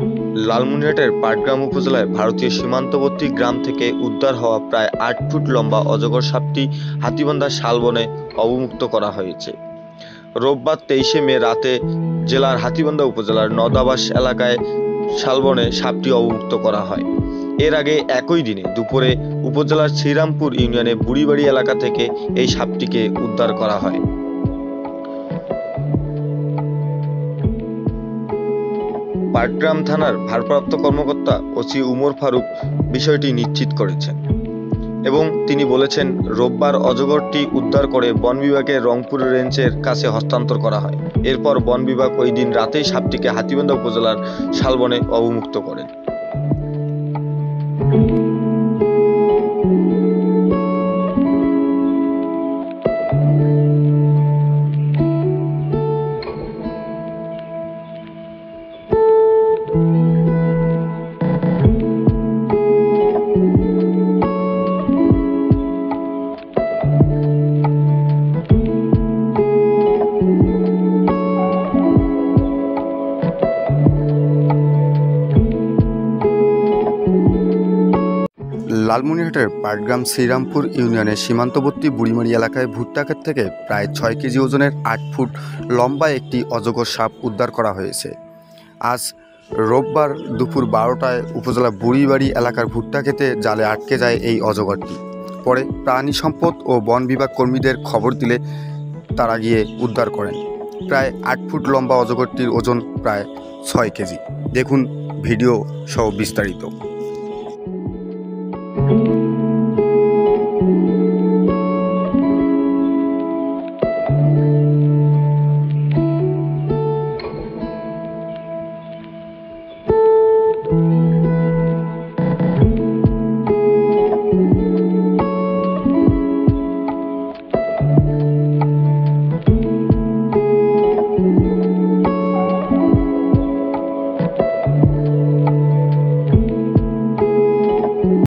লালমনিরহাটের পাটগ্রাম উপজেলায় ভারতীয় সীমান্তবর্তী গ্রাম থেকে উদ্ধার হওয়া প্রায় ৮ ফুট লম্বা অজগর সাপটি হাতীবান্ধা শালবনে অবমুক্ত করা হয়েছে। রোববার ২৩শে মে রাতে জেলার হাতীবান্ধা উপজেলার নদাবাস এলাকায় শালবনে সাপটি অবমুক্ত করা হয়। এর আগে একই দিনে দুপুরে উপজেলার শ্রীরামপুর ইউনিয়নে বুড়িবাড়ি এলাকা থেকে এই সাপটিকে উদ্ধার করা হয়। পাটগ্রাম থানার ভারপ্রাপ্ত কর্মকর্তা ওসি উমর ফারুক বিষয়টি নিশ্চিত করেছেন এবং তিনি বলেছেন, রোববার অজগরটি উদ্ধার করে বন বিভাগের রংপুর রেঞ্জের কাছে হস্তান্তর করা হয়। এরপর বন বিভাগ ওই দিন রাতেই সাপটিকে হাতীবান্ধা উপজেলার শালবনে অবমুক্ত করেন। লালমনিরহাটের পাটগ্রাম শ্রীরামপুর ইউনিয়নের সীমান্তবর্তী বুড়িমারি এলাকায় ভুট্টা ক্ষেত থেকে প্রায় ৬ কেজি ওজনের ৮ ফুট লম্বা একটি অজগর সাপ উদ্ধার করা হয়েছে। আজ রোববার দুপুর ১২টায় উপজেলা বুড়িবাড়ি এলাকার ভুট্টা ক্ষেতে জালে আটকে যায় এই অজগরটি। পরে প্রাণী সম্পদ ও বন বিভাগ কর্মীদের খবর দিলে তারা গিয়ে উদ্ধার করেন। প্রায় ৮ ফুট লম্বা অজগরটির ওজন প্রায় ৬ কেজি। দেখুন ভিডিও সহ বিস্তারিত।